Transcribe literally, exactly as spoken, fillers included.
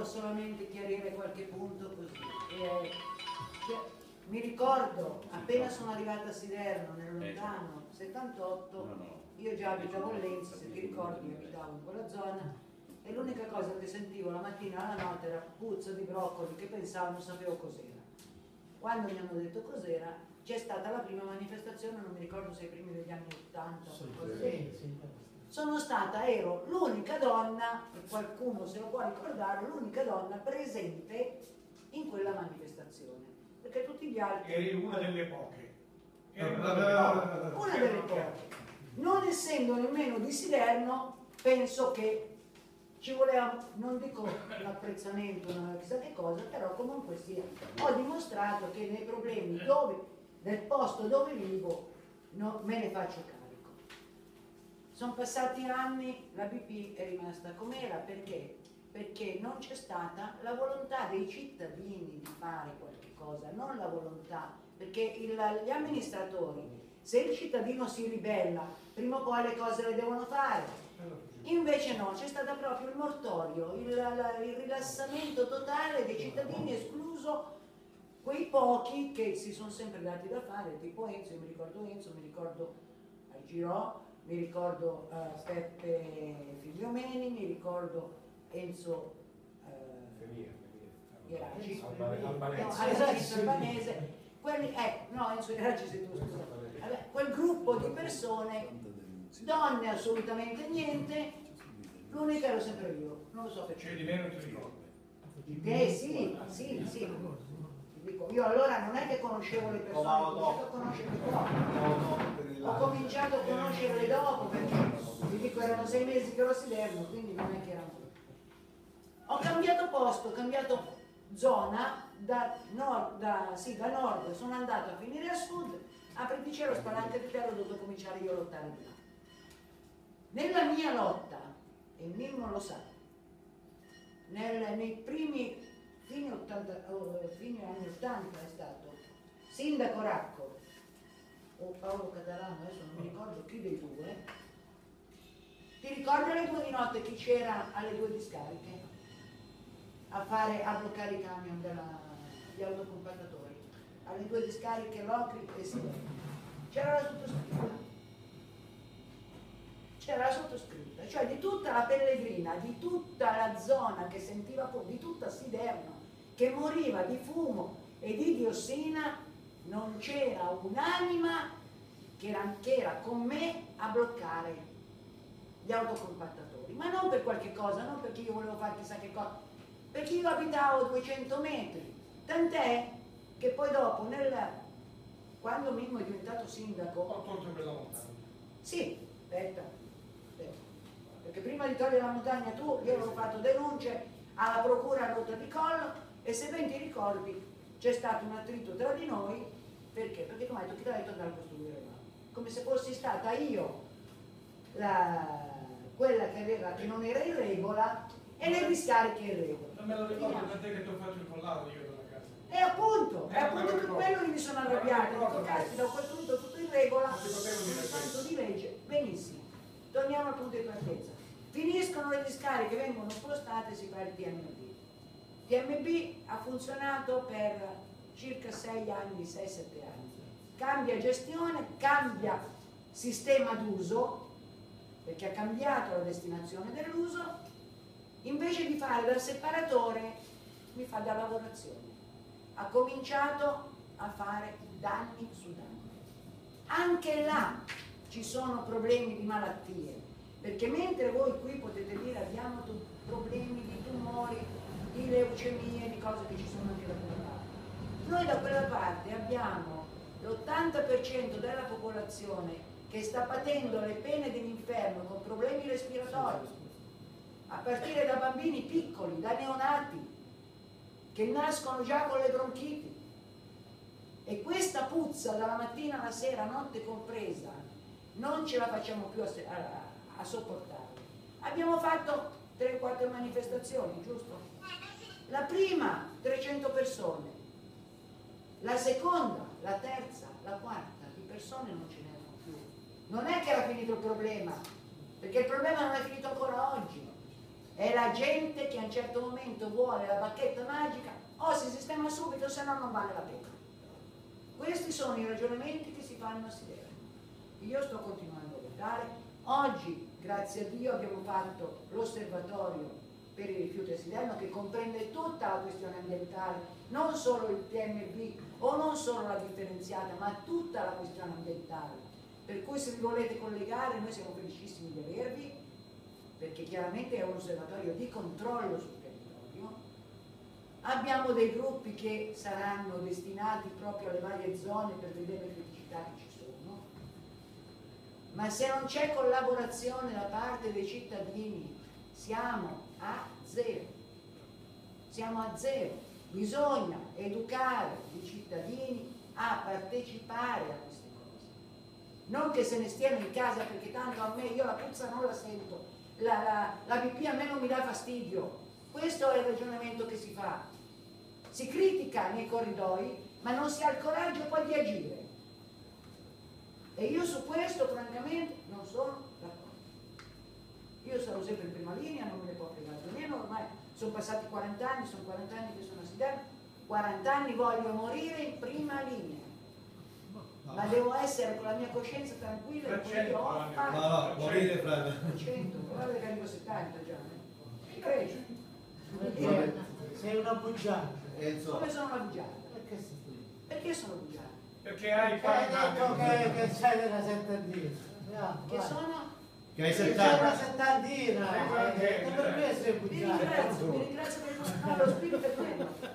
solamente chiarire qualche punto così. Eh, cioè, mi ricordo, appena sono arrivata a Siderno, nel lontano settantotto, io già abitavo a Lenzi, se ti ricordi, io abitavo in quella zona, e l'unica cosa che sentivo la mattina alla notte era puzza di broccoli, che pensavo, non sapevo cos'era. Quando mi hanno detto cos'era, c'è stata la prima manifestazione, non mi ricordo se ai primi degli anni ottanta o qualcosa così. Sono stata, ero l'unica donna, e qualcuno se lo può ricordare, l'unica donna presente in quella manifestazione, perché tutti gli altri... Eri una delle poche. Eri una delle poche. Una delle poche. Non essendo nemmeno di Siderno, penso che ci voleva, non dico l'apprezzamento, non chissà che cosa, però comunque sia, ho dimostrato che nei problemi dove, del posto dove vivo, no, me ne faccio carico. Sono passati anni, la B P è rimasta com'era, perché? Perché non c'è stata la volontà dei cittadini di fare qualche cosa, non la volontà, perché il, gli amministratori, se il cittadino si ribella, prima o poi le cose le devono fare. Invece no, c'è stato proprio il mortorio, il, la, il rilassamento totale dei cittadini, escluso quei pochi che si sono sempre dati da fare, tipo Enzo, io mi ricordo Enzo, mi ricordo Girò, mi ricordo uh, Peppe Figliomeni, mi ricordo Enzo uh, Ieraggi, Enzo Albanese, quelli, eh, no, Enzo Ieraggi sei tu, scusa, vabbè, quel gruppo di persone, donne assolutamente niente, l'unica ero sempre io, non lo so perché. C'è di meno ti ricordi? Eh sì, sì, sì. Dico, io allora non è che conoscevo le persone, ho cominciato a conoscerle dopo. Ho cominciato a conoscerle dopo, perché vi dico erano sei mesi che ero a Siderno, quindi non è che erano. Ho cambiato posto, ho cambiato zona, da nord, da, sì, da nord sono andato a finire a sud, a Preticello Spalante di Terra ho dovuto cominciare io a lottare di là. Nella mia lotta, e Mimmo lo sa, nel, nei primi fine, ottanta, oh, fine anni ottanta è stato sindaco Racco o Paolo Catalano, adesso non mi ricordo chi dei due. Ti ricordi alle due di notte chi c'era alle due discariche a fare a bloccare i camion della, gli autocompattatori, alle due discariche Locri e Siderno? C'era la sottoscritta, c'era la sottoscritta, cioè di tutta la Pellegrina, di tutta la zona che sentiva, di tutta Siderno che moriva di fumo e di diossina, non c'era un'anima che era, che era con me a bloccare gli autocompattatori, ma non per qualche cosa, non perché io volevo fare chissà che cosa, perché io abitavo a duecento metri, tant'è che poi dopo, nel, quando Mimmo è diventato sindaco... Ho tolto quella montagna. Sì, aspetta, aspetta, perché prima di togliere la montagna tu, io avevo fatto denunce alla procura a Rotta di Collo, e se ben ti ricordi c'è stato un attrito tra di noi, perché? Perché tu mi hai detto chi ti ha detto andare a costruire là? Come se fossi stata io la, quella che, aveva, che non era in regola e le discariche in regola. Non me lo ricordo, tant'è che ti ho fatto il collado io dalla casa. E appunto, è appunto per quello che mi sono arrabbiata, dico caspita, ho quel punto tutto in regola, un tanto di legge, benissimo. Torniamo al punto di partenza. Finiscono le discariche, vengono spostate e si fa il T M B. T M B ha funzionato per circa sei anni, sei sette anni. Cambia gestione, cambia sistema d'uso, perché ha cambiato la destinazione dell'uso, invece di fare dal separatore mi fa da lavorazione. Ha cominciato a fare danni su danni. Anche là ci sono problemi di malattie, perché mentre voi qui potete dire abbiamo problemi di tumori, di leucemie, di cose che ci sono anche da quella parte, noi da quella parte abbiamo l'ottanta per cento della popolazione che sta patendo le pene dell'inferno con problemi respiratori, a partire da bambini piccoli, da neonati, che nascono già con le bronchiti. E questa puzza dalla mattina alla sera, notte compresa, non ce la facciamo più a, a, a sopportare. Abbiamo fatto tre quattro manifestazioni, giusto? La prima, trecento persone. La seconda, la terza, la quarta, di persone non ce n'erano più. Non è che era finito il problema, perché il problema non è finito ancora oggi. è la gente che a un certo momento vuole la bacchetta magica, o si sistema subito, se no non vale la pena. Questi sono i ragionamenti che si fanno a Siderno. Io sto continuando a votare. Oggi, grazie a Dio, abbiamo fatto l'osservatorio per i rifiuti a Siderno, che comprende tutta la questione ambientale, non solo il P M B o non solo la differenziata, ma tutta la questione ambientale. Per cui se vi volete collegare, noi siamo felicissimi di avervi, perché chiaramente è un osservatorio di controllo sul territorio. Abbiamo dei gruppi che saranno destinati proprio alle varie zone per vedere le criticità che ci sono, ma se non c'è collaborazione da parte dei cittadini siamo a zero, siamo a zero. Bisogna educare i cittadini a partecipare a queste cose, non che se ne stiano in casa perché tanto a me, io la puzza non la sento, la, la, la pipì a me non mi dà fastidio. Questo è il ragionamento che si fa, si critica nei corridoi ma non si ha il coraggio poi di agire, e io su questo francamente non sono d'accordo. Io sarò sempre in prima linea, non me ne può fregare meno, ormai sono passati quaranta anni, sono quaranta anni che sono a Siderno, quaranta anni voglio morire in prima linea, ma devo essere con la mia coscienza tranquilla e quello che ho fatto. No, no, morire fra... cento, guarda che arrivo a settanta già, eh. Cresce. Perché sei una bugiarda. Come sono una bugiarda? Perché sei qui? Perché sono bugiarda? Perché hai Hai quaranta detto anni. che, che sei della settantina. Che sono? Che hai Sei una settanta. settantina. Eh, E per questo sei Vi bugiarda. ringrazio, vi ringrazio per il no, lo spirito è quello.